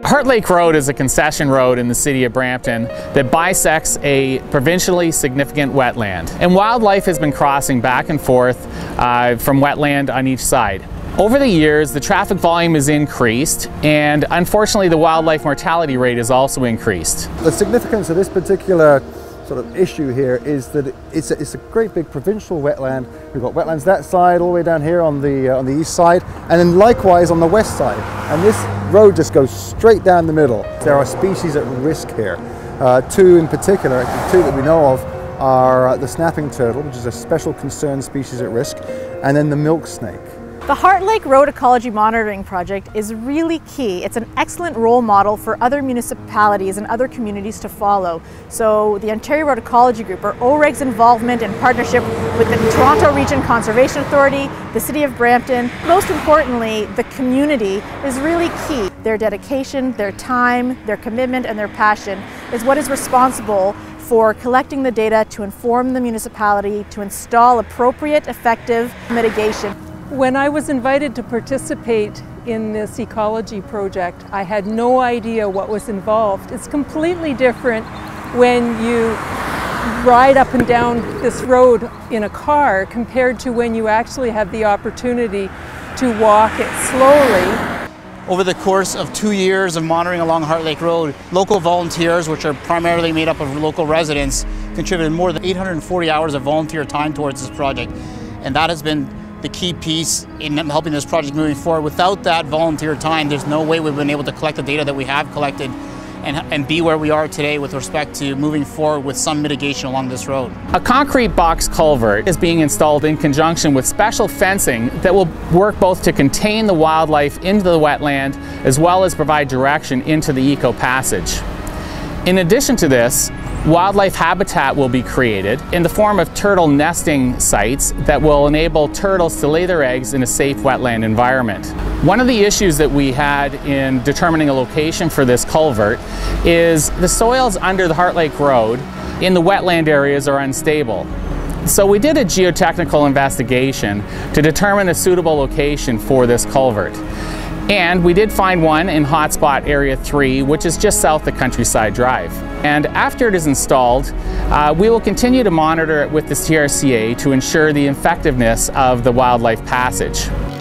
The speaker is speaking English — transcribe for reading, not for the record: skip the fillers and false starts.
Heart Lake Road is a concession road in the city of Brampton that bisects a provincially significant wetland. And wildlife has been crossing back and forth from wetland on each side. Over the years, the traffic volume has increased, and unfortunately the wildlife mortality rate has also increased. The significance of this particular sort of issue here is that it's a great big provincial wetland. We've got wetlands that side, all the way down here on the east side, and then likewise on the west side. And this road just goes straight down the middle. There are species at risk here. Two in particular, two that we know of, are the snapping turtle, which is a special concern species at risk, and then the milk snake. The Heart Lake Road Ecology Monitoring Project is really key. It's an excellent role model for other municipalities and other communities to follow. So the Ontario Road Ecology Group, or OREG's involvement in partnership with the Toronto Region Conservation Authority, the City of Brampton, most importantly, the community is really key. Their dedication, their time, their commitment, and their passion is what is responsible for collecting the data to inform the municipality to install appropriate, effective mitigation. When I was invited to participate in this ecology project, I had no idea what was involved. It's completely different when you ride up and down this road in a car compared to when you actually have the opportunity to walk it slowly. Over the course of 2 years of monitoring along Heart Lake Road, local volunteers, which are primarily made up of local residents, contributed more than 840 hours of volunteer time towards this project. And that has been the key piece in helping this project moving forward. Without that volunteer time, there's no way we've been able to collect the data that we have collected and be where we are today with respect to moving forward with some mitigation along this road. A concrete box culvert is being installed in conjunction with special fencing that will work both to contain the wildlife into the wetland as well as provide direction into the eco passage. In addition to this, wildlife habitat will be created in the form of turtle nesting sites that will enable turtles to lay their eggs in a safe wetland environment. One of the issues that we had in determining a location for this culvert is the soils under the Heart Lake Road in the wetland areas are unstable. So we did a geotechnical investigation to determine a suitable location for this culvert. And we did find one in hotspot area 3, which is just south of Countryside Drive. And after it is installed, we will continue to monitor it with the CRCA to ensure the effectiveness of the wildlife passage.